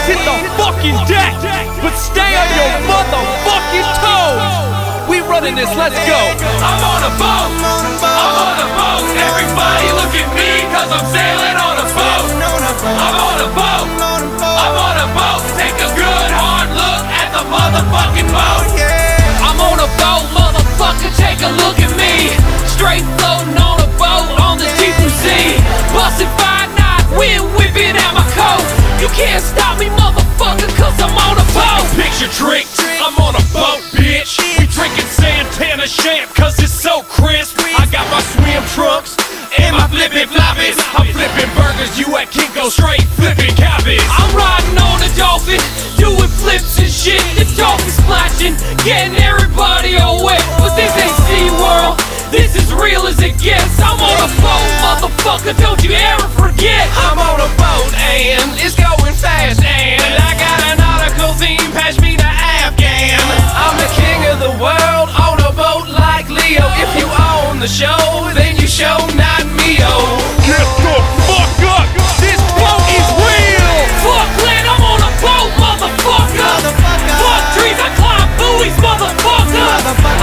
hit the fucking deck, but stay on your motherfucking toes. We running this, let's go. I'm on a boat, I'm on a boat. Everybody look at me, cause I'm sailing on a boat. I'm on a boat, I'm on a boat. Take a good hard look at the motherfucking boat. I'm on a boat, motherfucker, take a look at me. Straight floating on a boat on the deep blue sea. Bustin' 5 knots, wind whipping out my coat. You can't stop me, motherfucker, cause I'm on a boat. Picture trick, I'm on a boat, bitch. We drinking Santana champ, cause it's so crisp. I got my swim trunks and my flippin' floppies. I'm flipping burgers, you at Kinko, straight flipping cabbage. I'm riding on a dolphin, doing flips and shit. The dolphin splashing, getting everybody all wet. But this ain't SeaWorld, this is real as it gets. I'm on a boat, motherfucker, don't you ever forget. I'm on a boat and it's going fast, and I got a nautical theme, pass me the Afghan. I'm the king of the world on a boat like Leo. If you own the show, then you show not me-o. Get the fuck up, this boat is real. Fuck land, I'm on a boat, motherfucker. Fuck trees, I climb buoys, motherfucker.